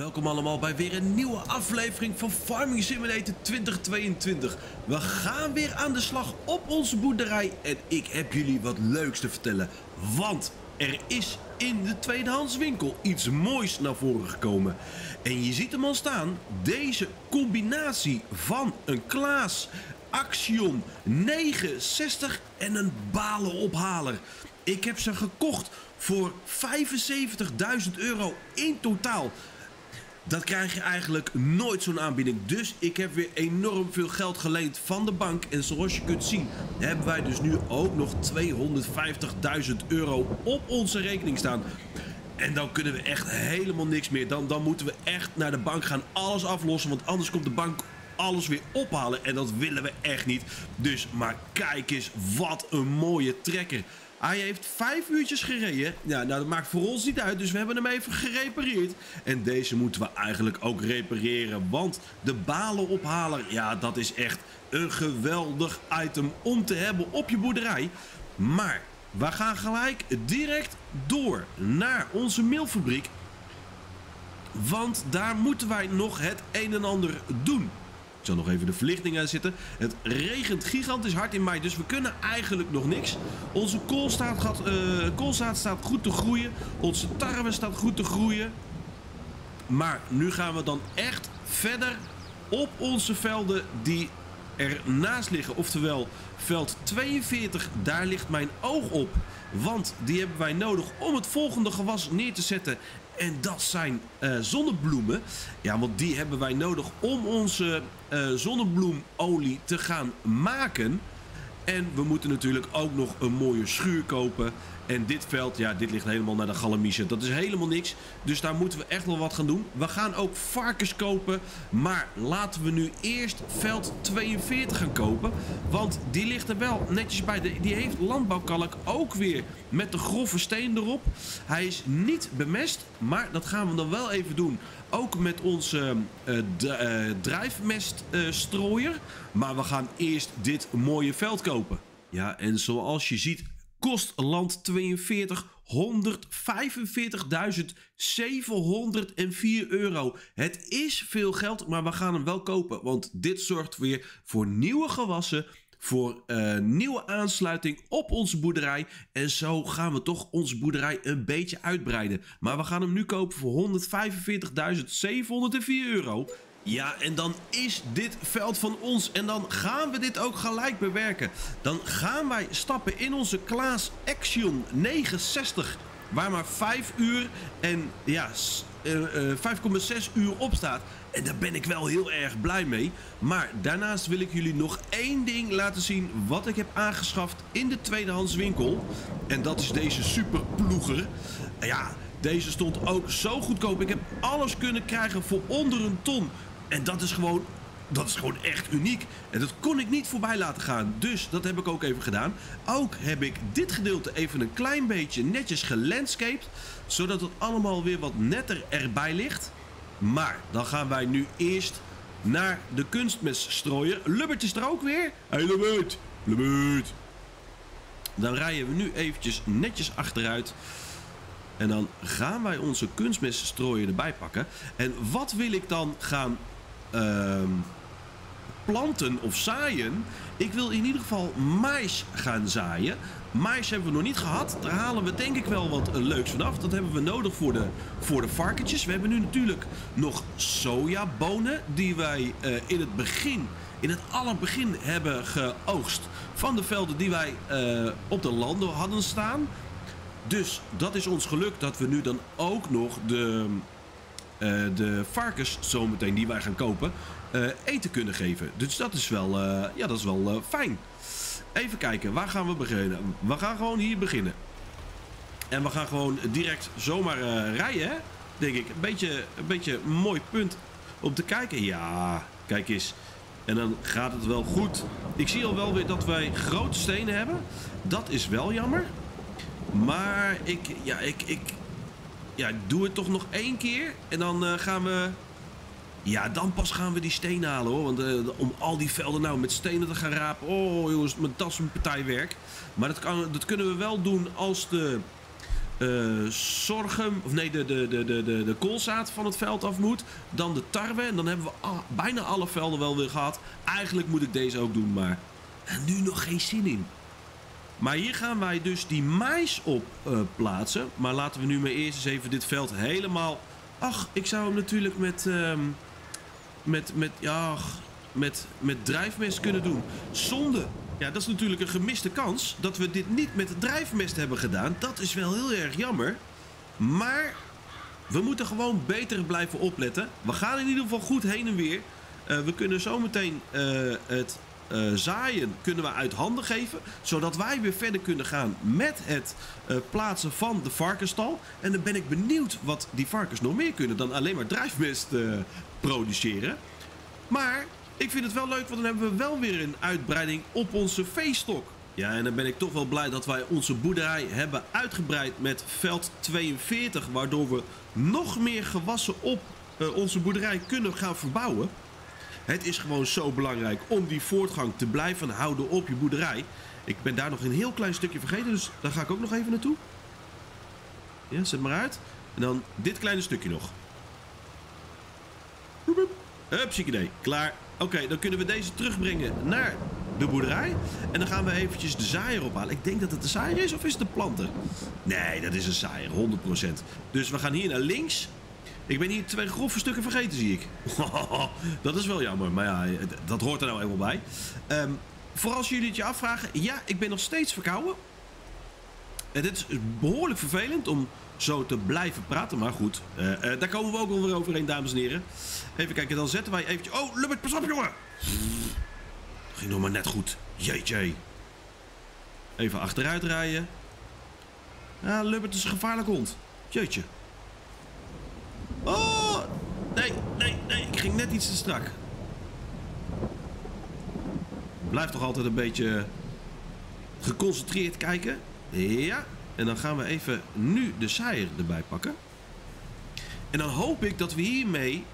welkom allemaal bij weer een nieuwe aflevering van Farming Simulator 2022. We gaan weer aan de slag op onze boerderij en ik heb jullie wat leuks te vertellen. Want er is in de tweedehandswinkel iets moois naar voren gekomen. En je ziet hem al staan, deze combinatie van een Klaas Axion 960 en een balenophaler. Ik heb ze gekocht voor €75.000 in totaal. Dat krijg je eigenlijk nooit zo'n aanbieding. Dus ik heb weer enorm veel geld geleend van de bank. En zoals je kunt zien hebben wij dus nu ook nog €250.000 op onze rekening staan. En dan kunnen we echt helemaal niks meer. Dan moeten we echt naar de bank gaan, alles aflossen. Want anders komt de bank alles weer ophalen. En dat willen we echt niet. Dus maar kijk eens, wat een mooie trekker. Hij heeft 5 uurtjes gereden. Ja, nou dat maakt voor ons niet uit. Dus we hebben hem even gerepareerd. En deze moeten we eigenlijk ook repareren. Want de balenophaler, ja dat is echt een geweldig item om te hebben op je boerderij. Maar we gaan gelijk direct door naar onze meelfabriek. Want daar moeten wij nog het een en ander doen. Ik zal nog even de verlichting aanzetten. Het regent gigantisch hard in mei, dus we kunnen eigenlijk nog niks. Onze koolzaad staat goed te groeien. Onze tarwe staat goed te groeien. Maar nu gaan we dan echt verder op onze velden die ernaast liggen. Oftewel veld 42, daar ligt mijn oog op. Want die hebben wij nodig om het volgende gewas neer te zetten. En dat zijn zonnebloemen. Ja, want die hebben wij nodig om onze zonnebloemolie te gaan maken. En we moeten natuurlijk ook nog een mooie schuur kopen. En dit veld, ja, dit ligt helemaal naar de galamiezen. Dat is helemaal niks. Dus daar moeten we echt wel wat gaan doen. We gaan ook varkens kopen. Maar laten we nu eerst veld 42 gaan kopen. Want die ligt er wel netjes bij. Die heeft landbouwkalk ook weer met de grove steen erop. Hij is niet bemest. Maar dat gaan we dan wel even doen. Ook met onze drijfmeststrooier. Maar we gaan eerst dit mooie veld kopen. Ja, en zoals je ziet kost land 42 €145.704. Het is veel geld, maar we gaan hem wel kopen. Want dit zorgt weer voor nieuwe gewassen, voor nieuwe aansluiting op onze boerderij. En zo gaan we toch onze boerderij een beetje uitbreiden. Maar we gaan hem nu kopen voor €145.704. Ja, en dan is dit veld van ons. En dan gaan we dit ook gelijk bewerken. Dan gaan wij stappen in onze Klaas Axion 960. Waar maar 5 uur en ja, 5,6 uur op staat. En daar ben ik wel heel erg blij mee. Maar daarnaast wil ik jullie nog één ding laten zien wat ik heb aangeschaft in de tweedehandswinkel. En dat is deze superploeger. Ja, deze stond ook zo goedkoop. Ik heb alles kunnen krijgen voor onder een ton. En dat is gewoon echt uniek. En dat kon ik niet voorbij laten gaan. Dus dat heb ik ook even gedaan. Ook heb ik dit gedeelte even een klein beetje netjes gelandscaped. Zodat het allemaal weer wat netter erbij ligt. Maar dan gaan wij nu eerst naar de kunstmeststrooier. Lubbert is er ook weer. Hey Lubbert. Lubbert. Dan rijden we nu eventjes netjes achteruit. En dan gaan wij onze kunstmeststrooier erbij pakken. En wat wil ik dan gaan planten of zaaien? Ik wil in ieder geval mais gaan zaaien. Mais hebben we nog niet gehad. Daar halen we denk ik wel wat leuks vanaf. Dat hebben we nodig voor de varkentjes. We hebben nu natuurlijk nog sojabonen die wij in het allerbegin hebben geoogst van de velden die wij op de landen hadden staan. Dus dat is ons geluk dat we nu dan ook nog de varkens zometeen die wij gaan kopen eten kunnen geven. Dus dat is wel, fijn. Even kijken, waar gaan we beginnen? We gaan gewoon hier beginnen. En we gaan gewoon direct zomaar rijden, hè? Denk ik. Een beetje een mooi punt om te kijken. Ja, kijk eens. En dan gaat het wel goed. Ik zie al wel weer dat wij grote stenen hebben. Dat is wel jammer. Maar ik doe het toch nog 1 keer. En dan gaan we... Ja, dan pas gaan we die stenen halen hoor. Want om al die velden nou met stenen te gaan rapen. Oh jongens, dat is een partijwerk. Maar dat kunnen we wel doen als de sorghum, of nee, de koolzaad van het veld af moet. Dan de tarwe. En dan hebben we bijna alle velden wel weer gehad. Eigenlijk moet ik deze ook doen, maar nu nog geen zin in. Maar hier gaan wij dus die mais op plaatsen. Maar laten we nu maar eerst eens even dit veld helemaal... Ach, ik zou hem natuurlijk met drijfmest kunnen doen. Zonde. Ja, dat is natuurlijk een gemiste kans dat we dit niet met drijfmest hebben gedaan. Dat is wel heel erg jammer. Maar we moeten gewoon beter blijven opletten. We gaan in ieder geval goed heen en weer. We kunnen zometeen het zaaien kunnen we uit handen geven. Zodat wij weer verder kunnen gaan met het plaatsen van de varkensstal. En dan ben ik benieuwd wat die varkens nog meer kunnen dan alleen maar drijfmest produceren. Maar ik vind het wel leuk, want dan hebben we wel weer een uitbreiding op onze veestok. Ja, en dan ben ik toch wel blij dat wij onze boerderij hebben uitgebreid met veld 42. Waardoor we nog meer gewassen op onze boerderij kunnen gaan verbouwen. Het is gewoon zo belangrijk om die voortgang te blijven houden op je boerderij. Ik ben daar nog een heel klein stukje vergeten, dus daar ga ik ook nog even naartoe. Ja, zet maar uit. En dan dit kleine stukje nog. Hupsiekidee, klaar. Oké, dan kunnen we deze terugbrengen naar de boerderij. En dan gaan we eventjes de zaaier ophalen. Ik denk dat het de zaaier is, of is het de planter? Nee, dat is een zaaier, 100%. Dus we gaan hier naar links. Ik ben hier 2 grove stukken vergeten, zie ik. Dat is wel jammer, maar ja, dat hoort er nou eenmaal bij. Voor als jullie het je afvragen, ja, ik ben nog steeds verkouden. En dit is behoorlijk vervelend om zo te blijven praten, maar goed. Daar komen we ook wel weer overheen, dames en heren. Even kijken, dan zetten wij eventjes... Oh, Lubbert, pas op, jongen! Ging nog maar net goed. Jeetje. Even achteruit rijden. Ja, Lubbert is een gevaarlijk hond. Jeetje. Oh! Nee. Ik ging net iets te strak. Blijf toch altijd een beetje geconcentreerd kijken. Ja. En dan gaan we even nu de zaaier erbij pakken. En dan hoop ik dat we hiermee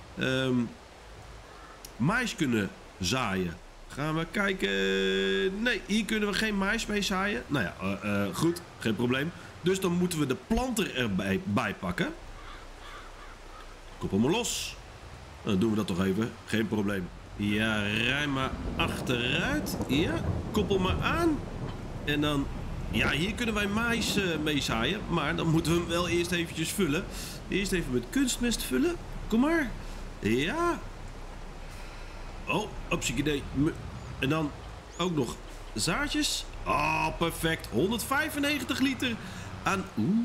mais kunnen zaaien. Gaan we kijken. Nee, hier kunnen we geen mais mee zaaien. Nou ja, goed, geen probleem. Dus dan moeten we de planter erbij pakken. Koppel maar los. Dan doen we dat toch even. Geen probleem. Ja, rij maar achteruit. Ja, koppel maar aan. En dan... Ja, hier kunnen wij mais mee zaaien. Maar dan moeten we hem wel eerst eventjes vullen. Eerst even met kunstmest vullen. Kom maar. Ja. Oh, opziekidee. En dan ook nog zaadjes. Oh, perfect. 195 liter aan...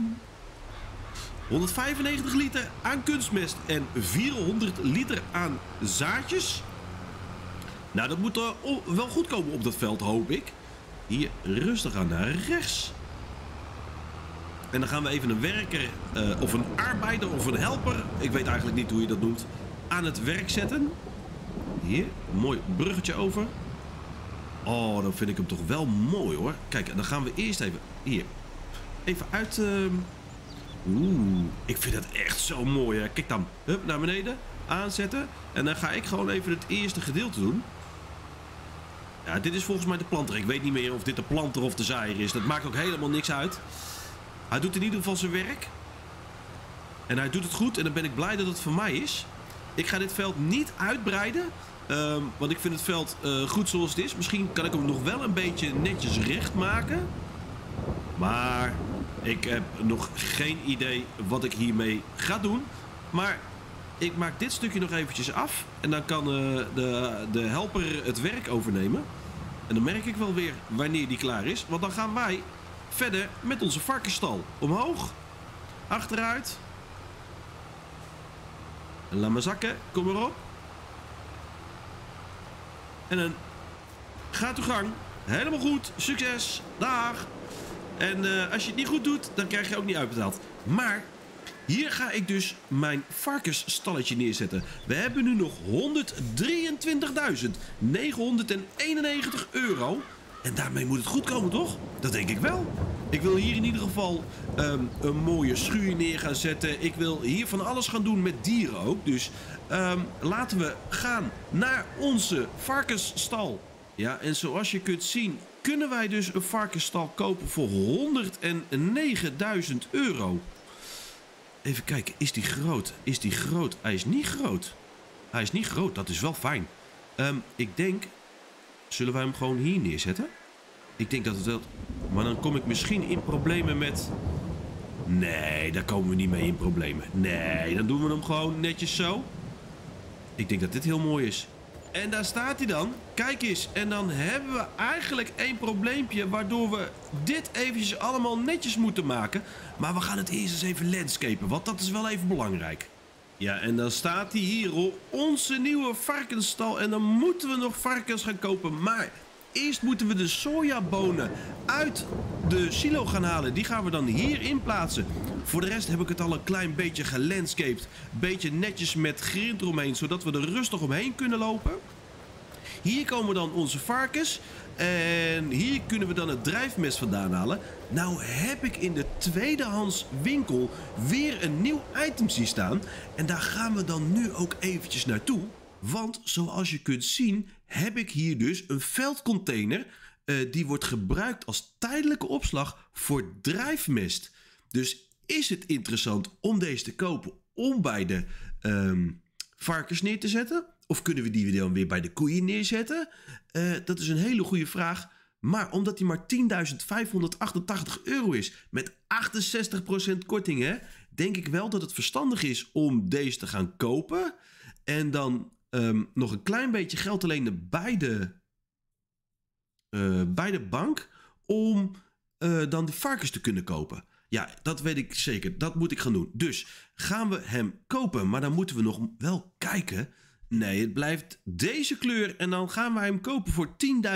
195 liter aan kunstmest en 400 liter aan zaadjes. Nou, dat moet wel goed komen op dat veld, hoop ik. Hier rustig aan naar rechts. En dan gaan we even een werker, of een arbeider, of een helper, ik weet eigenlijk niet hoe je dat noemt, aan het werk zetten. Hier, een mooi bruggetje over. Oh, dan vind ik hem toch wel mooi, hoor. Kijk, en dan gaan we eerst even, hier, even uit... ik vind dat echt zo mooi, hè. Kijk dan, hup, naar beneden, aanzetten. En dan ga ik gewoon even het eerste gedeelte doen. Ja, dit is volgens mij de planter. Ik weet niet meer of dit de planter of de zaaier is. Dat maakt ook helemaal niks uit. Hij doet in ieder geval zijn werk. En hij doet het goed. En dan ben ik blij dat het voor mij is. Ik ga dit veld niet uitbreiden. Want ik vind het veld goed zoals het is. Misschien kan ik hem nog wel een beetje netjes recht maken. Maar ik heb nog geen idee wat ik hiermee ga doen. Maar ik maak dit stukje nog eventjes af. En dan kan de helper het werk overnemen. En dan merk ik wel weer wanneer die klaar is. Want dan gaan wij verder met onze varkensstal. Omhoog. Achteruit. En laat maar zakken. Kom maar op. En dan gaat uw gang. Helemaal goed. Succes. Dag. En als je het niet goed doet, dan krijg je ook niet uitbetaald. Maar hier ga ik dus mijn varkensstalletje neerzetten. We hebben nu nog 123.991 euro. En daarmee moet het goed komen, toch? Dat denk ik wel. Ik wil hier in ieder geval een mooie schuur neer gaan zetten. Ik wil hier van alles gaan doen met dieren ook. Dus laten we gaan naar onze varkensstal. Ja, en zoals je kunt zien, kunnen wij dus een varkensstal kopen voor 109.000 euro. Even kijken, is die groot? Is die groot? Hij is niet groot. Hij is niet groot, dat is wel fijn. Ik denk, zullen wij hem gewoon hier neerzetten? Ik denk dat het wel... Maar dan kom ik misschien in problemen met... Nee, daar komen we niet mee in problemen. Nee, dan doen we hem gewoon netjes zo. Ik denk dat dit heel mooi is. En daar staat hij dan. Kijk eens. En dan hebben we eigenlijk één probleempje, waardoor we dit eventjes allemaal netjes moeten maken. Maar we gaan het eerst eens even landscapen, want dat is wel even belangrijk. Ja, en dan staat hij hier op onze nieuwe varkensstal. En dan moeten we nog varkens gaan kopen. Maar eerst moeten we de sojabonen uit de silo gaan halen. Die gaan we dan hierin plaatsen. Voor de rest heb ik het al een klein beetje gelandscaped. Beetje netjes met grind eromheen, zodat we er rustig omheen kunnen lopen. Hier komen dan onze varkens. En hier kunnen we dan het drijfmest vandaan halen. Nou heb ik in de tweedehands winkel weer een nieuw item zien staan. En daar gaan we dan nu ook eventjes naartoe. Want zoals je kunt zien heb ik hier dus een veldcontainer. Die wordt gebruikt als tijdelijke opslag voor drijfmest. Dus is het interessant om deze te kopen om bij de varkens neer te zetten? Of kunnen we die dan weer bij de koeien neerzetten? Dat is een hele goede vraag. Maar omdat die maar 10.588 euro is met 68% korting, hè, denk ik wel dat het verstandig is om deze te gaan kopen. En dan nog een klein beetje geld te lenen bij de bank om dan de varkens te kunnen kopen. Ja, dat weet ik zeker. Dat moet ik gaan doen. Dus gaan we hem kopen. Maar dan moeten we nog wel kijken. Nee, het blijft deze kleur. En dan gaan wij hem kopen voor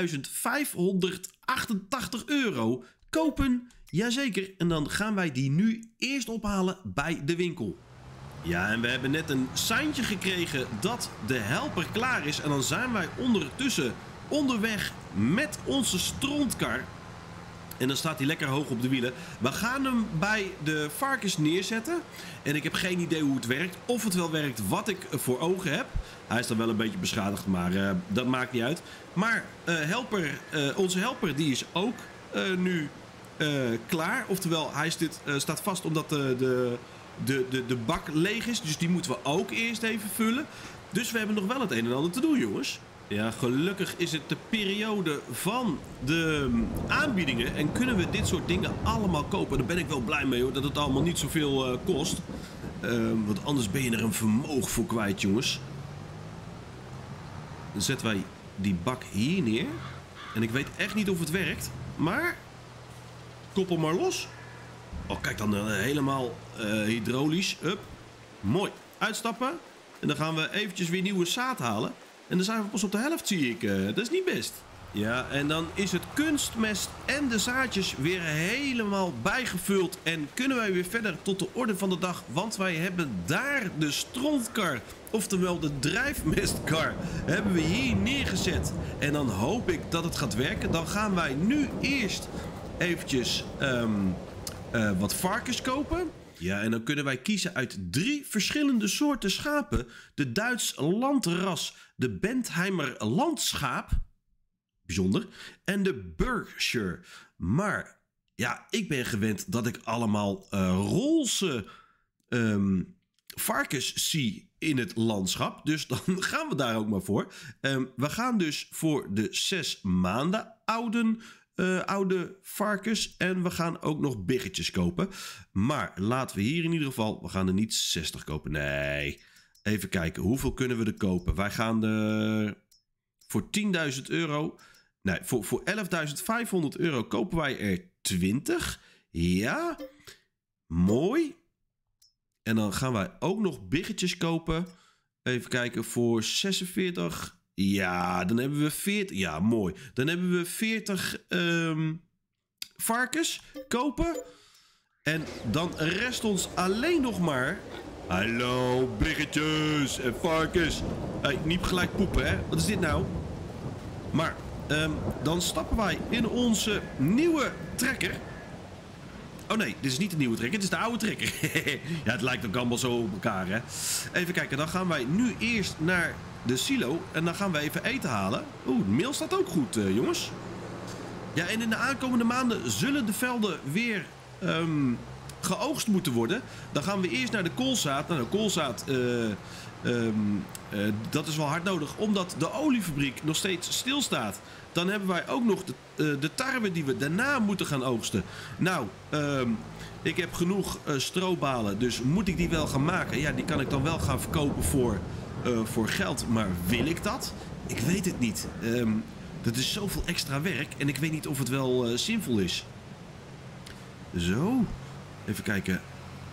10.588 euro. Kopen, jazeker. En dan gaan wij die nu eerst ophalen bij de winkel. Ja, en we hebben net een seintje gekregen dat de helper klaar is. En dan zijn wij ondertussen onderweg met onze strontkar. En dan staat hij lekker hoog op de wielen. We gaan hem bij de varkens neerzetten. En ik heb geen idee hoe het werkt. Of het wel werkt wat ik voor ogen heb. Hij is dan wel een beetje beschadigd, maar dat maakt niet uit. Maar onze helper die is ook nu klaar. Oftewel, hij staat vast omdat de bak leeg is. Dus die moeten we ook eerst even vullen. Dus we hebben nog wel het een en ander te doen, jongens. Ja, gelukkig is het de periode van de aanbiedingen en kunnen we dit soort dingen allemaal kopen. Daar ben ik wel blij mee, hoor, dat het allemaal niet zoveel kost. Want anders ben je er een vermogen voor kwijt, jongens. Dan zetten wij die bak hier neer. En ik weet echt niet of het werkt, maar koppel maar los. Oh, kijk dan, helemaal hydraulisch. Up. Mooi. Uitstappen. En dan gaan we eventjes weer nieuwe zaad halen. En dan zijn we pas op de helft, zie ik. Dat is niet best. Ja, en dan is het kunstmest en de zaadjes weer helemaal bijgevuld. En kunnen wij weer verder tot de orde van de dag. Want wij hebben daar de strontkar, oftewel de drijfmestkar, hebben we hier neergezet. En dan hoop ik dat het gaat werken. Dan gaan wij nu eerst eventjes wat varkens kopen. Ja, en dan kunnen wij kiezen uit 3 verschillende soorten schapen. De Duits landras, de Bentheimer landschaap, bijzonder, en de Berkshire. Maar ja, ik ben gewend dat ik allemaal roze varkens zie in het landschap. Dus dan gaan we daar ook maar voor. We gaan dus voor de 6 maanden oude varkens. En we gaan ook nog biggetjes kopen. Maar laten we hier in ieder geval... We gaan er niet 60 kopen. Nee. Even kijken. Hoeveel kunnen we er kopen? Wij gaan er... Voor 10.000 euro... Nee, voor 11.500 euro kopen wij er 20. Ja. Mooi. En dan gaan wij ook nog biggetjes kopen. Even kijken. Voor 46... Ja, dan hebben we 40... Ja, mooi. Dan hebben we 40 varkens kopen. En dan rest ons alleen nog maar... Hallo, biggetjes en varkens. Hey, niet gelijk poepen, hè? Wat is dit nou? Maar dan stappen wij in onze nieuwe trekker. Oh nee, dit is niet de nieuwe trekker, het is de oude trekker. Ja, het lijkt ook allemaal zo op elkaar, hè. Even kijken, dan gaan wij nu eerst naar de silo en dan gaan we even eten halen. Oeh, de meel staat ook goed, jongens. Ja, en in de aankomende maanden zullen de velden weer geoogst moeten worden. Dan gaan we eerst naar de koolzaad. Nou, de koolzaad, dat is wel hard nodig, omdat de oliefabriek nog steeds stilstaat. Dan hebben wij ook nog de tarwe die we daarna moeten gaan oogsten. Nou, ik heb genoeg stroobalen, dus moet ik die wel gaan maken? Ja, die kan ik dan wel gaan verkopen voor geld. Maar wil ik dat? Ik weet het niet. Dat is zoveel extra werk en ik weet niet of het wel zinvol is. Zo. Even kijken.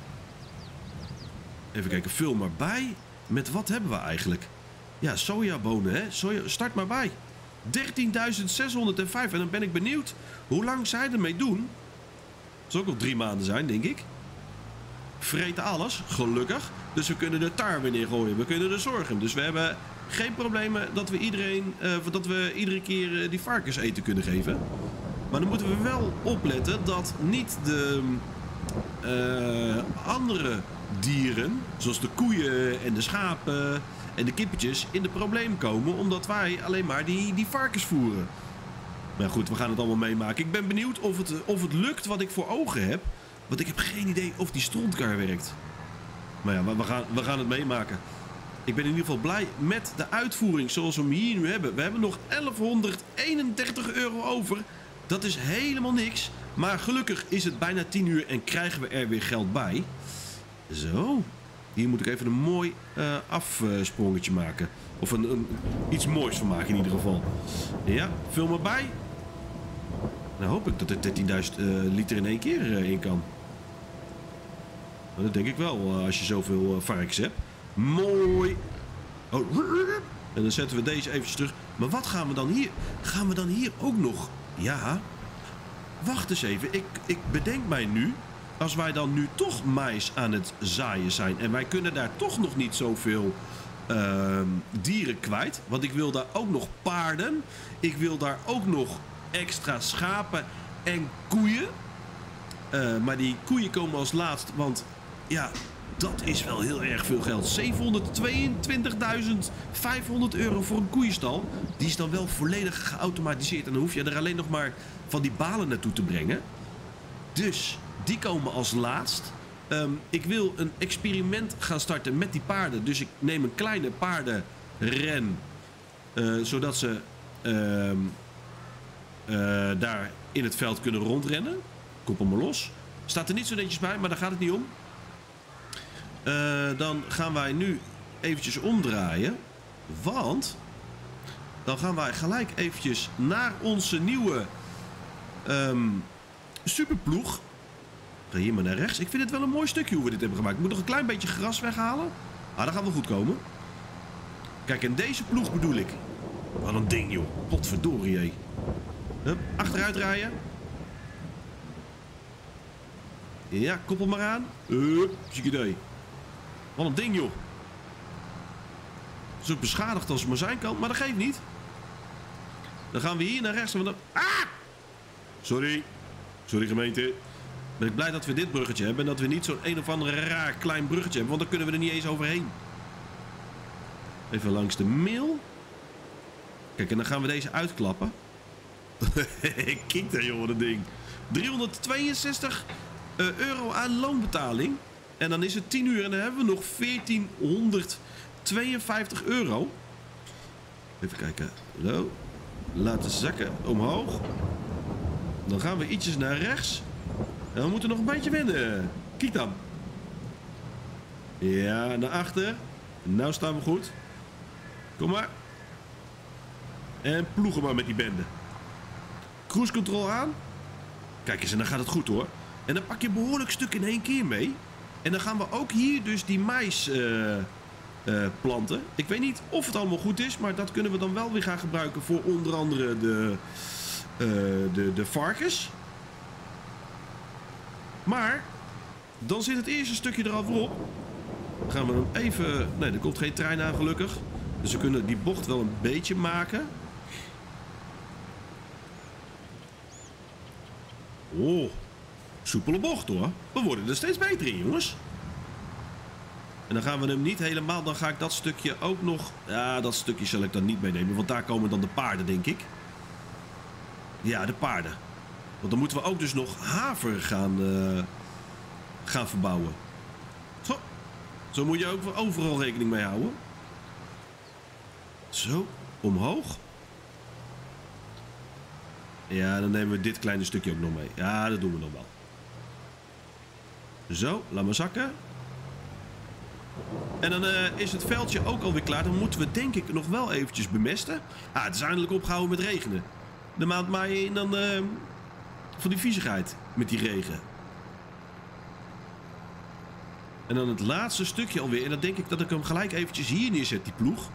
Even kijken, vul maar bij. Met wat hebben we eigenlijk? Ja, sojabonen, hè? Start maar bij. 13.605 en dan ben ik benieuwd hoe lang zij ermee doen. Dat zal ook nog 3 maanden zijn, denk ik. Vreten alles, gelukkig. Dus we kunnen de tarwe neergooien, we kunnen de sorghum. Dus we hebben geen problemen dat we iedere keer die varkens eten kunnen geven. Maar dan moeten we wel opletten dat niet de andere dieren, zoals de koeien en de schapen en de kippetjes, in de probleem komen, omdat wij alleen maar die varkens voeren. Maar goed, we gaan het allemaal meemaken. Ik ben benieuwd of het lukt wat ik voor ogen heb. Want ik heb geen idee of die strontkar werkt. Maar ja, we gaan het meemaken. Ik ben in ieder geval blij met de uitvoering zoals we hem hier nu hebben. We hebben nog 1131 euro over. Dat is helemaal niks. Maar gelukkig is het bijna 10 uur en krijgen we er weer geld bij. Zo. Hier moet ik even een mooi afsprongetje maken. Of iets moois van maken in ieder geval. Ja, vul maar bij. Nou hoop ik dat er 13.000 liter in één keer in kan. Dat denk ik wel als je zoveel varkens hebt. Mooi. Oh. En dan zetten we deze eventjes terug. Maar wat gaan we dan hier? Gaan we dan hier ook nog? Ja. Wacht eens even. Ik bedenk mij nu. Als wij dan nu toch mais aan het zaaien zijn. En wij kunnen daar toch nog niet zoveel dieren kwijt. Want ik wil daar ook nog paarden. Ik wil daar ook nog extra schapen en koeien. Maar die koeien komen als laatst. Want ja, dat is wel heel erg veel geld. 722.500 euro voor een koeienstal. Die is dan wel volledig geautomatiseerd. En dan hoef je er alleen nog maar van die balen naartoe te brengen. Dus die komen als laatst. Ik wil een experiment gaan starten met die paarden. Dus ik neem een kleine paardenren. Zodat ze daar in het veld kunnen rondrennen. Koppel maar los. Staat er niet zo netjes bij, maar daar gaat het niet om. Dan gaan wij nu eventjes omdraaien. Want dan gaan wij gelijk eventjes naar onze nieuwe superploeg. Ga hier maar naar rechts. Ik vind het wel een mooi stukje hoe we dit hebben gemaakt. Ik moet nog een klein beetje gras weghalen. Ah, dat gaat wel goed komen. Kijk, en deze ploeg bedoel ik. Wat een ding, joh. Potverdorie, hé. Hup, achteruit rijden. Ja, koppel maar aan. Hup, ziek idee. Wat een ding, joh. Zo beschadigd als het maar zijn kan, maar dat geeft niet. Dan gaan we hier naar rechts. En dan... Ah! Sorry. Sorry, gemeente. Ben ik blij dat we dit bruggetje hebben. En dat we niet zo'n een of andere raar klein bruggetje hebben. Want dan kunnen we er niet eens overheen. Even langs de mail. Kijk, en dan gaan we deze uitklappen. Kijk daar, joh, wat een ding. 362 euro aan loonbetaling. En dan is het 10 uur en dan hebben we nog 1452 euro. Even kijken. Zo. Laten zakken omhoog. Dan gaan we ietsjes naar rechts. En we moeten nog een beetje wennen. Kijk dan. Ja, naar achter. Nou staan we goed. Kom maar. En ploegen maar met die bende. Cruise control aan. Kijk eens, en dan gaat het goed hoor. En dan pak je een behoorlijk stuk in één keer mee. En dan gaan we ook hier dus die mais planten. Ik weet niet of het allemaal goed is, maar dat kunnen we dan wel weer gaan gebruiken voor onder andere de varkens. Maar dan zit het eerste stukje er al voorop. Dan gaan we hem even... Nee, er komt geen trein aan gelukkig. Dus we kunnen die bocht wel een beetje maken. Oh, soepele bocht hoor. We worden er steeds beter in, jongens. En dan gaan we hem niet helemaal. Dan ga ik dat stukje ook nog... Ja, dat stukje zal ik dan niet meenemen. Want daar komen dan de paarden, denk ik. Ja, de paarden. Want dan moeten we ook dus nog haver gaan verbouwen. Zo moet je ook overal rekening mee houden. Zo, omhoog. Ja, dan nemen we dit kleine stukje ook nog mee. Ja, dat doen we nog wel. Zo, laat maar zakken. En dan is het veldje ook alweer klaar. Dan moeten we denk ik nog wel eventjes bemesten. Ah, het is eindelijk opgehouden met regenen. De maand mei en dan van die viezigheid met die regen. En dan het laatste stukje alweer. En dan denk ik dat ik hem gelijk eventjes hier neerzet, die ploeg.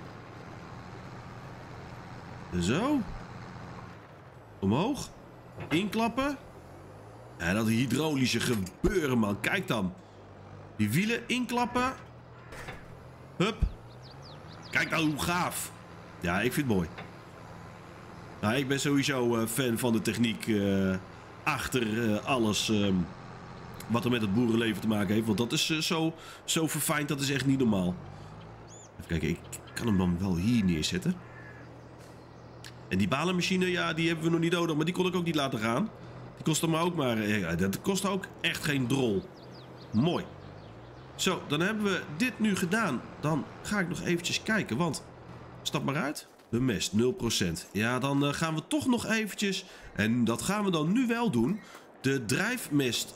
Zo. Omhoog. Inklappen. En dat hydraulische gebeuren, man. Kijk dan. Die wielen inklappen. Hup. Kijk nou hoe gaaf. Ja, ik vind het mooi. Nou, ik ben sowieso fan van de techniek achter alles wat er met het boerenleven te maken heeft. Want dat is zo verfijnd, dat is echt niet normaal. Even kijken, ik kan hem dan wel hier neerzetten. En die balenmachine, ja, die hebben we nog niet nodig. Maar die kon ik ook niet laten gaan. Die kostte me ook maar... dat kost ook echt geen drol. Mooi. Zo, dan hebben we dit nu gedaan. Dan ga ik nog eventjes kijken, want... Stap maar uit. Bemest, 0%. Ja, dan gaan we toch nog eventjes... En dat gaan we dan nu wel doen. De drijfmest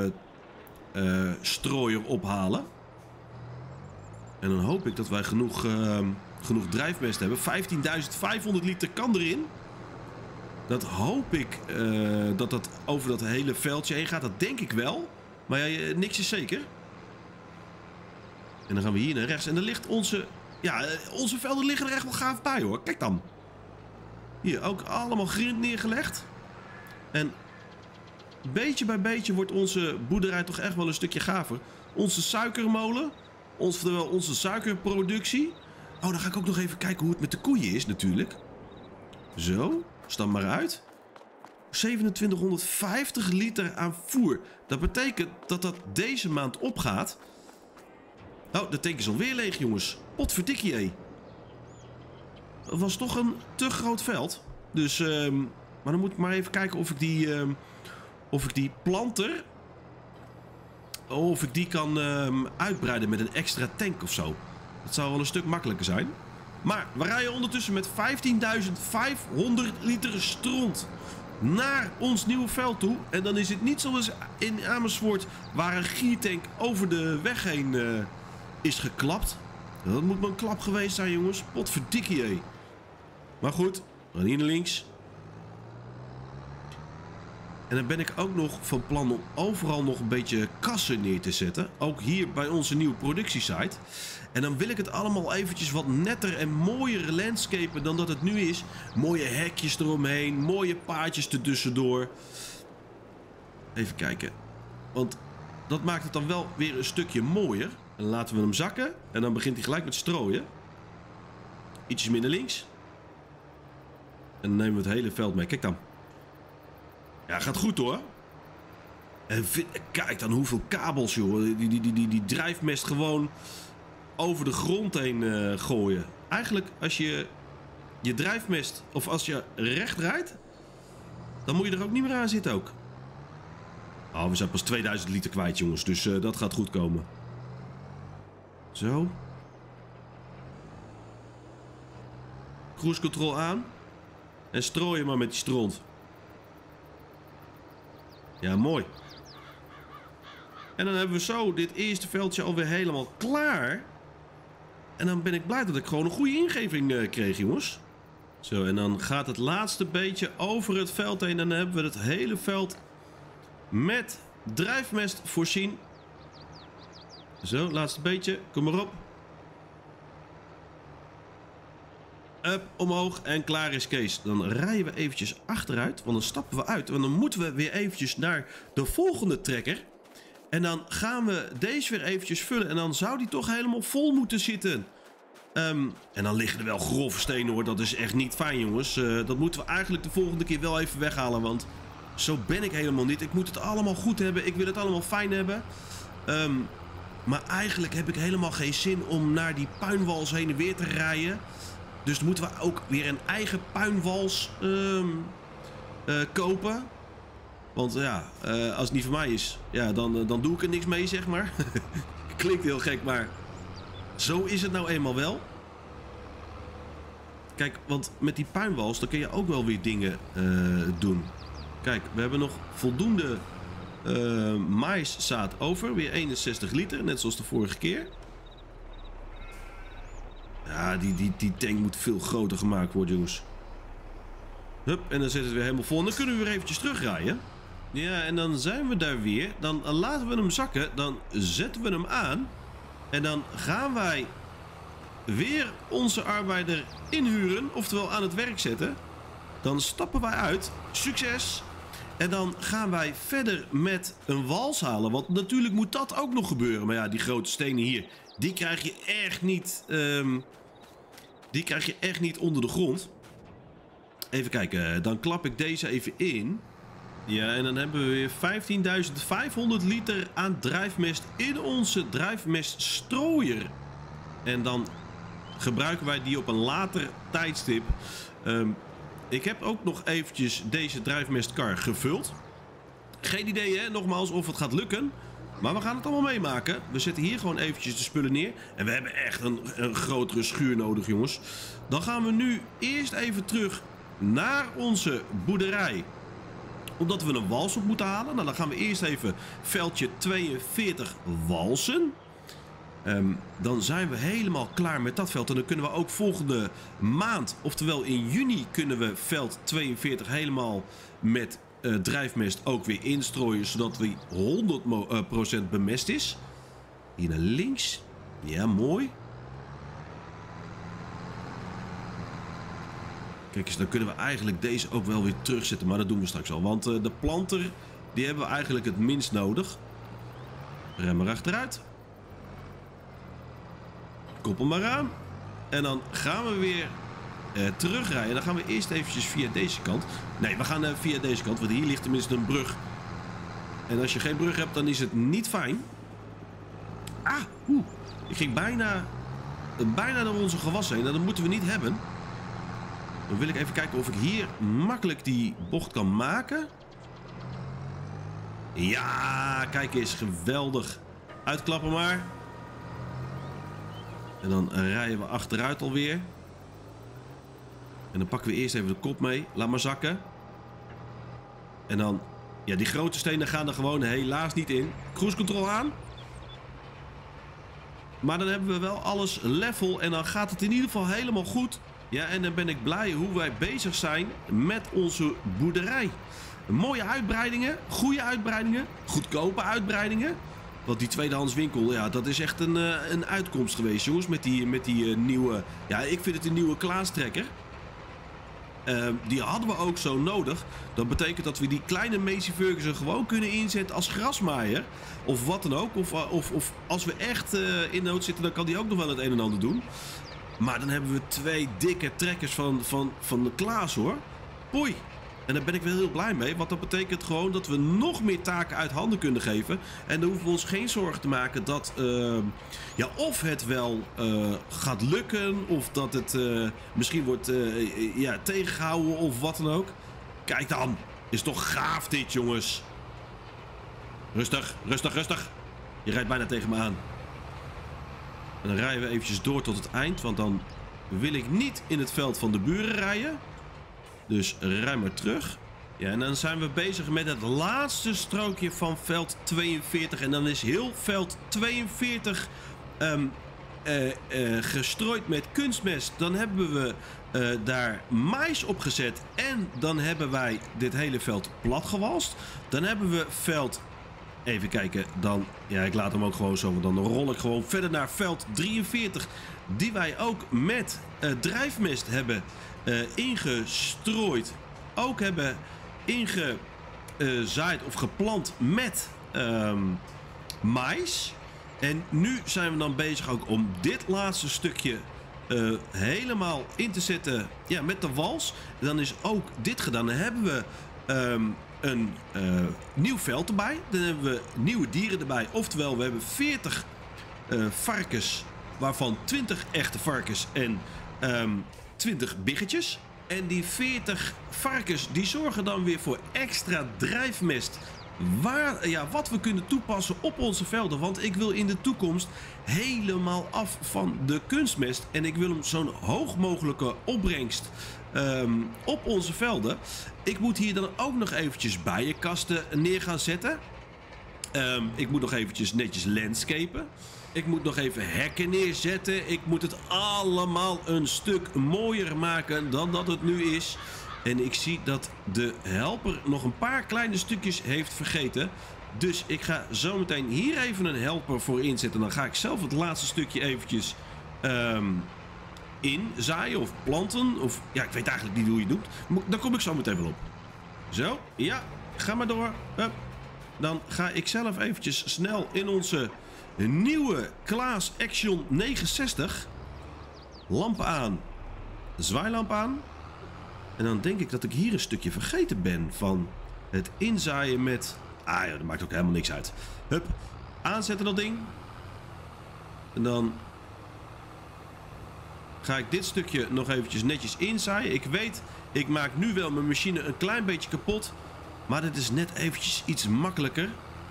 strooier ophalen. En dan hoop ik dat wij genoeg drijfmest hebben. 15.500 liter kan erin. Dat hoop ik dat dat over dat hele veldje heen gaat. Dat denk ik wel. Maar ja, niks is zeker. En dan gaan we hier naar rechts. En dan ligt onze... Ja, onze velden liggen er echt wel gaaf bij, hoor. Kijk dan. Hier ook allemaal grind neergelegd. En beetje bij beetje wordt onze boerderij toch echt wel een stukje gaver. Onze suikermolen. Oftewel onze suikerproductie. Oh, dan ga ik ook nog even kijken hoe het met de koeien is natuurlijk. Zo, stap maar uit. 2750 liter aan voer. Dat betekent dat dat deze maand opgaat. Oh, de tank is alweer leeg, jongens. Potverdikkie, hé. Dat was toch een te groot veld. Dus, maar dan moet ik maar even kijken of ik die planter... Of ik die kan uitbreiden met een extra tank of zo. Dat zou wel een stuk makkelijker zijn. Maar we rijden ondertussen met 15.500 liter stront naar ons nieuwe veld toe. En dan is het niet zoals in Amersfoort waar een giertank over de weg heen is geklapt. Dat moet maar een klap geweest zijn, jongens. Potverdikkie, hé. Maar goed, we gaan hier naar links. En dan ben ik ook nog van plan om overal nog een beetje kassen neer te zetten. Ook hier bij onze nieuwe productiesite. En dan wil ik het allemaal eventjes wat netter en mooier landscapen dan dat het nu is. Mooie hekjes eromheen, mooie paadjes ertussendoor. Even kijken. Want dat maakt het dan wel weer een stukje mooier. En dan laten we hem zakken. En dan begint hij gelijk met strooien. Ietsjes minder links. En dan nemen we het hele veld mee. Kijk dan. Ja, gaat goed hoor. En kijk dan hoeveel kabels, joh. Die drijfmest gewoon over de grond heen gooien. Eigenlijk als je drijfmest, of als je recht rijdt, dan moet je er ook niet meer aan zitten ook. Oh, we zijn pas 2000 liter kwijt, jongens. Dus dat gaat goed komen. Zo. Cruise control aan. En strooien maar met die stront. Ja, mooi. En dan hebben we zo dit eerste veldje alweer helemaal klaar. En dan ben ik blij dat ik gewoon een goede ingeving kreeg, jongens. Zo, en dan gaat het laatste beetje over het veld heen. En dan hebben we het hele veld met drijfmest voorzien. Zo, laatste beetje. Kom maar op. Up, omhoog en klaar is Kees. Dan rijden we eventjes achteruit, want dan stappen we uit. Want dan moeten we weer eventjes naar de volgende trekker. En dan gaan we deze weer eventjes vullen. En dan zou die toch helemaal vol moeten zitten. En dan liggen er wel grove stenen, hoor. Dat is echt niet fijn, jongens. Dat moeten we eigenlijk de volgende keer wel even weghalen. Want zo ben ik helemaal niet. Ik moet het allemaal goed hebben. Ik wil het allemaal fijn hebben. Maar eigenlijk heb ik helemaal geen zin om naar die puinwals heen en weer te rijden. Dus dan moeten we ook weer een eigen puinwals kopen. Want ja, als het niet voor mij is, ja, dan doe ik er niks mee, zeg maar. Klinkt heel gek, maar zo is het nou eenmaal wel. Kijk, want met die puinwals, dan kun je ook wel weer dingen doen. Kijk, we hebben nog voldoende maïszaad over. Weer 61 liter, net zoals de vorige keer. Ja, die tank moet veel groter gemaakt worden, jongens. Hup, en dan zit het weer helemaal vol. En dan kunnen we weer eventjes terugrijden. Ja, en dan zijn we daar weer. Dan laten we hem zakken. Dan zetten we hem aan. En dan gaan wij weer onze arbeider inhuren. Oftewel aan het werk zetten. Dan stappen wij uit. Succes! En dan gaan wij verder met een wals halen. Want natuurlijk moet dat ook nog gebeuren. Maar ja, die grote stenen hier, die krijg je echt niet... die krijg je echt niet onder de grond. Even kijken, dan klap ik deze even in. Ja, en dan hebben we weer 15.500 liter aan drijfmest in onze drijfmeststrooier. En dan gebruiken wij die op een later tijdstip. Ik heb ook nog eventjes deze drijfmestkar gevuld. Geen idee, hè, nogmaals, of het gaat lukken. Maar we gaan het allemaal meemaken. We zetten hier gewoon eventjes de spullen neer. En we hebben echt een grotere schuur nodig, jongens. Dan gaan we nu eerst even terug naar onze boerderij. Omdat we een wals op moeten halen. Nou, dan gaan we eerst even veldje 42 walsen. Dan zijn we helemaal klaar met dat veld. En dan kunnen we ook volgende maand, oftewel in juni, kunnen we veld 42 helemaal met drijfmest ook weer instrooien. Zodat we 100% bemest is. Hier naar links. Ja, mooi. Kijk eens, dan kunnen we eigenlijk deze ook wel weer terugzetten. Maar dat doen we straks al. Want de planter, die hebben we eigenlijk het minst nodig. Rem maar achteruit. Koppel maar aan. En dan gaan we weer terugrijden. Dan gaan we eerst eventjes via deze kant. Nee, we gaan via deze kant. Want hier ligt tenminste een brug. En als je geen brug hebt, dan is het niet fijn. Ah, ik ging bijna door onze gewas heen. Nou, dat moeten we niet hebben. Dan wil ik even kijken of ik hier makkelijk die bocht kan maken. Ja, kijk eens, geweldig. Uitklappen maar. En dan rijden we achteruit alweer. En dan pakken we eerst even de kop mee. Laat maar zakken. En dan... Ja, die grote stenen gaan er gewoon helaas niet in. Cruise control aan. Maar dan hebben we wel alles level. En dan gaat het in ieder geval helemaal goed. Ja, en dan ben ik blij hoe wij bezig zijn met onze boerderij. Mooie uitbreidingen. Goede uitbreidingen. Goedkope uitbreidingen. Want die tweedehands winkel, ja, dat is echt een uitkomst geweest, jongens. Met die nieuwe... Ja, ik vind het een nieuwe Klaas-trekker. Die hadden we ook zo nodig. Dat betekent dat we die kleine Massey Ferguson gewoon kunnen inzetten als grasmaaier. Of wat dan ook. Of als we echt in nood zitten, dan kan die ook nog wel het een en ander doen. Maar dan hebben we twee dikke trekkers van de Klaas, hoor. Poei. En daar ben ik wel heel blij mee. Want dat betekent gewoon dat we nog meer taken uit handen kunnen geven. En dan hoeven we ons geen zorgen te maken dat... ja, of het wel gaat lukken. Of dat het misschien wordt ja, tegengehouden of wat dan ook. Kijk dan. Is toch gaaf dit, jongens. Rustig, rustig, rustig. Je rijdt bijna tegen me aan. En dan rijden we eventjes door tot het eind. Want dan wil ik niet in het veld van de buren rijden. Dus rij maar terug. Ja, en dan zijn we bezig met het laatste strookje van veld 42. En dan is heel veld 42 gestrooid met kunstmest. Dan hebben we daar mais op gezet. En dan hebben wij dit hele veld platgewalst. Dan hebben we veld... Even kijken, dan... Ja, ik laat hem ook gewoon zo. Want dan rol ik gewoon verder naar veld 43. Die wij ook met drijfmest hebben ingestrooid. Ook hebben ingezaaid of geplant met mais. En nu zijn we dan bezig ook om dit laatste stukje helemaal in te zetten, ja, met de wals. En dan is ook dit gedaan. Dan hebben we een nieuw veld erbij. Dan hebben we nieuwe dieren erbij. Oftewel, we hebben 40 varkens, waarvan 20 echte varkens en 20 biggetjes. En die 40 varkens die zorgen dan weer voor extra drijfmest. Wat we kunnen toepassen op onze velden. Want ik wil in de toekomst helemaal af van de kunstmest. En ik wil hem zo'n hoog mogelijke opbrengst op onze velden. Ik moet hier dan ook nog eventjes bijenkasten neer gaan zetten. Ik moet nog eventjes netjes landscapen. Ik moet nog even hekken neerzetten. Ik moet het allemaal een stuk mooier maken dan dat het nu is. En ik zie dat de helper nog een paar kleine stukjes heeft vergeten. Dus ik ga zo meteen hier even een helper voor inzetten. Dan ga ik zelf het laatste stukje eventjes inzaaien of planten. Of ja, ik weet eigenlijk niet hoe je het doet. Daar kom ik zo meteen wel op. Zo, ja, ga maar door. Dan ga ik zelf eventjes snel in onze nieuwe Klaas Action 69. Lampen aan. Zwaailamp aan. En dan denk ik dat ik hier een stukje vergeten ben van het inzaaien met... Ah ja, dat maakt ook helemaal niks uit. Hup, aanzetten dat ding. En dan ga ik dit stukje nog eventjes netjes inzaaien. Ik weet, ik maak nu wel mijn machine een klein beetje kapot. Maar dit is net eventjes iets makkelijker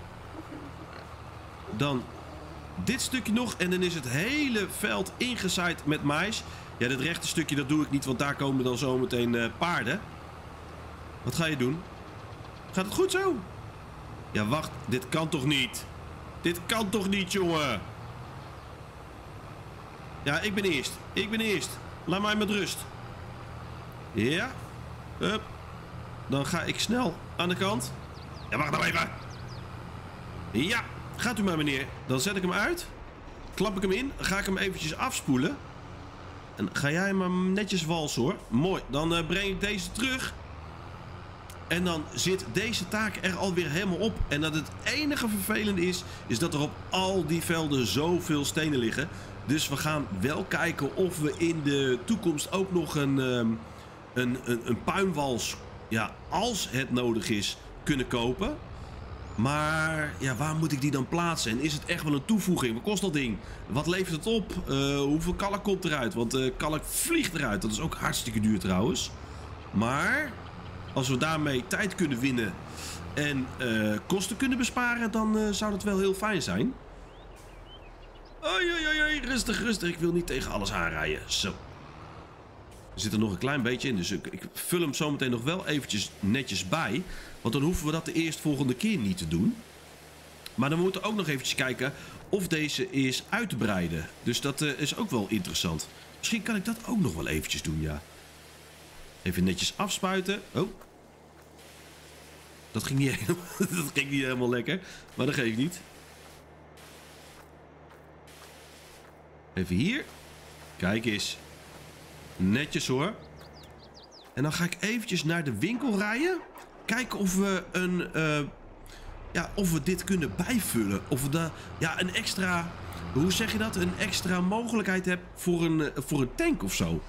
dan dit stukje nog. En dan is het hele veld ingezaaid met mais. Ja, dit rechte stukje dat doe ik niet, want daar komen dan zometeen paarden. Wat ga je doen? Gaat het goed zo? Ja, wacht. Dit kan toch niet? Dit kan toch niet, jongen? Ja, ik ben eerst. Ik ben eerst. Laat mij met rust. Ja. Hup. Dan ga ik snel aan de kant. Ja, wacht nou even. Ja, gaat u maar, meneer. Dan zet ik hem uit. Klap ik hem in. Ga ik hem eventjes afspoelen. En ga jij maar netjes walsen, hoor. Mooi. Dan breng ik deze terug. En dan zit deze taak er alweer helemaal op. En dat het enige vervelende is dat er op al die velden zoveel stenen liggen. Dus we gaan wel kijken of we in de toekomst ook nog een puinwals, ja, als het nodig is, kunnen kopen. Maar ja, waar moet ik die dan plaatsen? En is het echt wel een toevoeging? Wat kost dat ding? Wat levert het op? Hoeveel kalk komt eruit? Want kalk vliegt eruit. Dat is ook hartstikke duur trouwens. Maar als we daarmee tijd kunnen winnen en kosten kunnen besparen, dan zou dat wel heel fijn zijn. Oei, oei, oei, rustig, rustig. Ik wil niet tegen alles aanrijden. Zo. Er zit er nog een klein beetje in, dus ik vul hem zo meteen nog wel eventjes netjes bij. Want dan hoeven we dat de eerstvolgende keer niet te doen. Maar dan moeten we ook nog eventjes kijken of deze is uit te breiden. Dus dat is ook wel interessant. Misschien kan ik dat ook nog wel eventjes doen, ja. Even netjes afspuiten. Oh. Dat ging niet helemaal lekker. Maar dat geeft niet. Even hier. Kijk eens. Netjes hoor. En dan ga ik eventjes naar de winkel rijden. Kijken of we of we dit kunnen bijvullen. Of we een extra... Hoe zeg je dat? Een extra mogelijkheid hebben voor een tank of zo.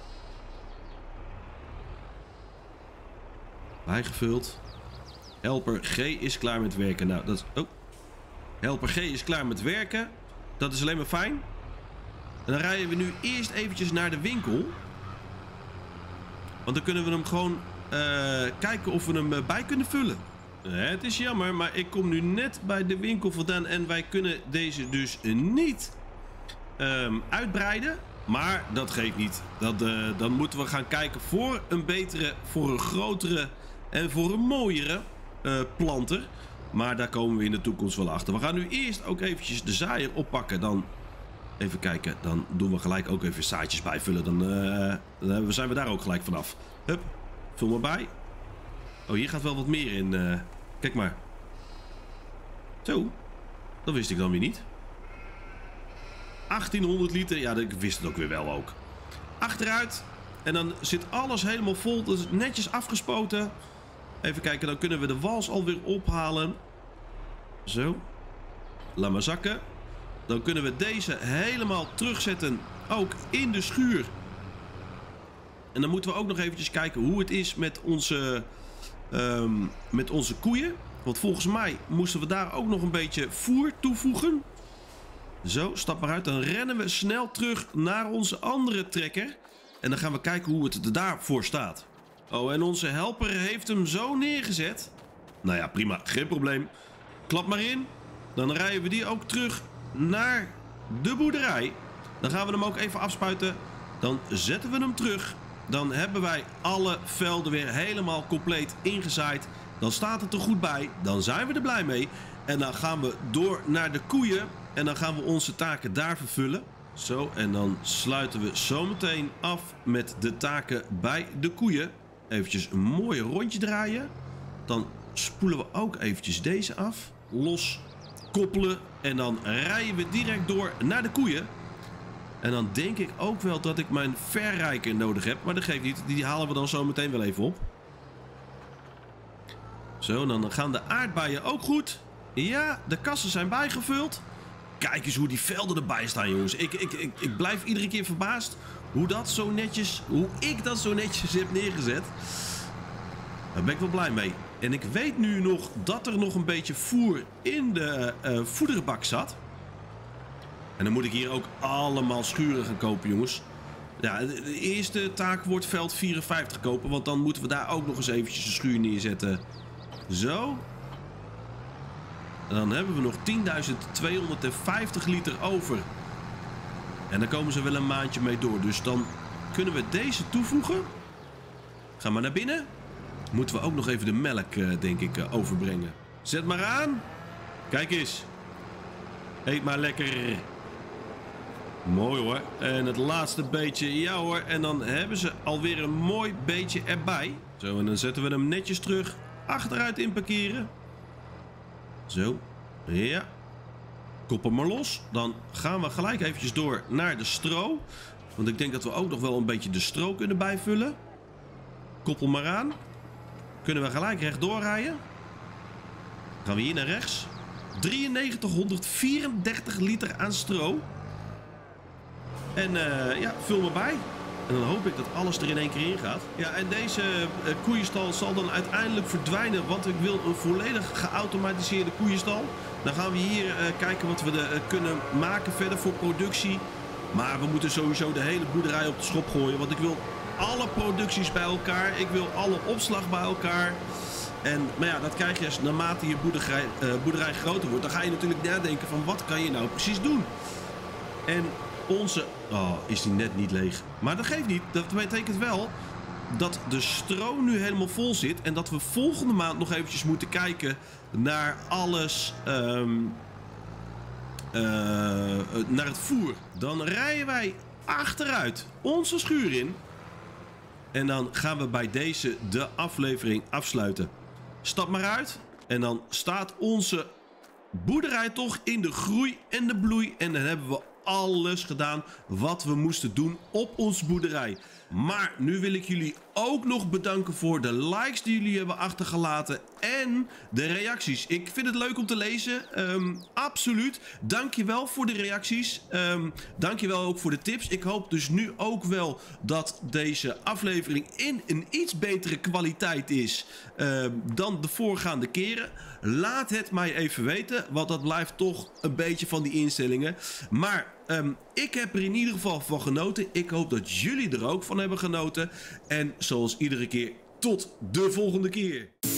Bijgevuld. Helper G is klaar met werken. Nou, dat is... Oh. Helper G is klaar met werken. Dat is alleen maar fijn. En dan rijden we nu eerst eventjes naar de winkel. Want dan kunnen we hem gewoon kijken of we hem bij kunnen vullen. Het is jammer, maar ik kom nu net bij de winkel vandaan. En wij kunnen deze dus niet uitbreiden. Maar dat geeft niet. Dan moeten we gaan kijken voor een betere, voor een grotere en voor een mooiere planter. Maar daar komen we in de toekomst wel achter. We gaan nu eerst ook eventjes de zaaier oppakken. Dan even kijken. Dan doen we gelijk ook even zaadjes bijvullen. Dan zijn we daar ook gelijk vanaf. Hup, vul maar bij. Oh, hier gaat wel wat meer in. Kijk maar. Zo. Dat wist ik dan weer niet. 1800 liter. Ja, ik wist het ook weer wel ook. Achteruit. En dan zit alles helemaal vol. Dat is netjes afgespoten. Even kijken, dan kunnen we de wals alweer ophalen. Zo. Laat maar zakken. Dan kunnen we deze helemaal terugzetten. Ook in de schuur. En dan moeten we ook nog eventjes kijken hoe het is met onze koeien. Want volgens mij moesten we daar ook nog een beetje voer toevoegen. Zo, stap maar uit. Dan rennen we snel terug naar onze andere trekker. En dan gaan we kijken hoe het er daarvoor staat. Oh, en onze helper heeft hem zo neergezet. Nou ja, prima. Geen probleem. Klap maar in. Dan rijden we die ook terug naar de boerderij. Dan gaan we hem ook even afspuiten. Dan zetten we hem terug. Dan hebben wij alle velden weer helemaal compleet ingezaaid. Dan staat het er goed bij. Dan zijn we er blij mee. En dan gaan we door naar de koeien. En dan gaan we onze taken daar vervullen. Zo, en dan sluiten we zometeen af met de taken bij de koeien. Eventjes een mooi rondje draaien. Dan spoelen we ook eventjes deze af. Los, koppelen. En dan rijden we direct door naar de koeien. En dan denk ik ook wel dat ik mijn verrijker nodig heb. Maar dat geeft niet. Die halen we dan zo meteen wel even op. Zo, dan gaan de aardbeien ook goed. Ja, de kassen zijn bijgevuld. Kijk eens hoe die velden erbij staan, jongens. Ik blijf iedere keer verbaasd hoe ik dat zo netjes heb neergezet. Daar ben ik wel blij mee. En ik weet nu nog dat er nog een beetje voer in de voederbak zat. En dan moet ik hier ook allemaal schuren gaan kopen, jongens. Ja, de eerste taak wordt veld 54 kopen. Want dan moeten we daar ook nog eens eventjes een schuur neerzetten. Zo. En dan hebben we nog 10.250 liter over. En dan komen ze wel een maandje mee door. Dus dan kunnen we deze toevoegen. Ga maar naar binnen. Moeten we ook nog even de melk, denk ik, overbrengen. Zet maar aan. Kijk eens. Eet maar lekker. Mooi hoor. En het laatste beetje, ja hoor. En dan hebben ze alweer een mooi beetje erbij. Zo, en dan zetten we hem netjes terug. Achteruit inparkeren. Zo. Ja. Koppel maar los. Dan gaan we gelijk eventjes door naar de stro. Want ik denk dat we ook nog wel een beetje de stro kunnen bijvullen. Koppel maar aan. Kunnen we gelijk rechtdoor rijden. Gaan we hier naar rechts. 9334 liter aan stro. En ja, vul maar bij. En dan hoop ik dat alles er in één keer in gaat. Ja, en deze koeienstal zal dan uiteindelijk verdwijnen. Want ik wil een volledig geautomatiseerde koeienstal. Dan gaan we hier kijken wat we kunnen maken verder voor productie. Maar we moeten sowieso de hele boerderij op de schop gooien. Want ik wil alle producties bij elkaar. Ik wil alle opslag bij elkaar. Maar ja, dat krijg je naarmate je boerderij groter wordt. Dan ga je natuurlijk nadenken van wat kan je nou precies doen. En onze... Oh, is die net niet leeg. Maar dat geeft niet. Dat betekent wel dat de stro nu helemaal vol zit. En dat we volgende maand nog eventjes moeten kijken naar alles... naar het voer. Dan rijden wij achteruit onze schuur in. En dan gaan we bij deze de aflevering afsluiten. Stap maar uit. En dan staat onze boerderij toch in de groei en de bloei. En dan hebben we alles gedaan wat we moesten doen op onze boerderij. Maar nu wil ik jullie ook nog bedanken voor de likes die jullie hebben achtergelaten en de reacties. Ik vind het leuk om te lezen. Absoluut. Dankjewel voor de reacties. Dankjewel ook voor de tips. Ik hoop dus nu ook wel dat deze aflevering in een iets betere kwaliteit is dan de voorgaande keren. Laat het mij even weten, want dat blijft toch een beetje van die instellingen. Maar ik heb er in ieder geval van genoten. Ik hoop dat jullie er ook van hebben genoten. En zoals iedere keer, tot de volgende keer.